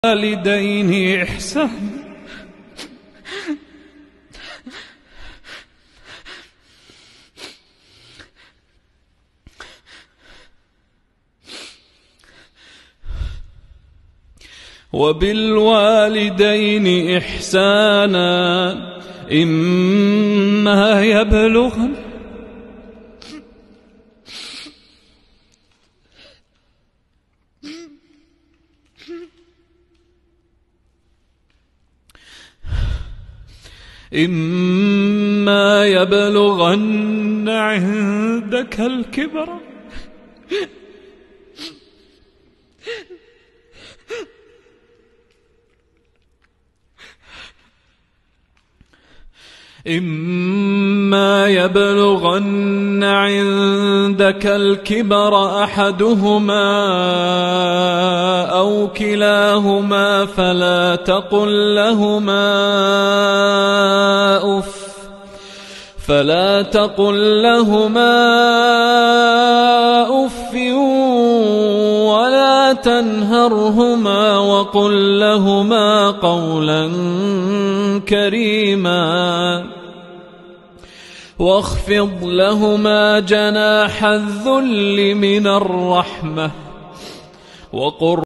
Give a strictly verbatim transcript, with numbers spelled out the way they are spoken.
والدين إحسانا وبالوالدين إحسانا إما يبلغن إما يبلغن عندك الكبر إما يبلغن عندك الكبر أحدهما أو كلاهما فلا تقل لهما أف فلا تقل لهما أف ولا تنهرهما وقل لهما قولا كريما واخفض لهما جناح الذل من الرحمة وقل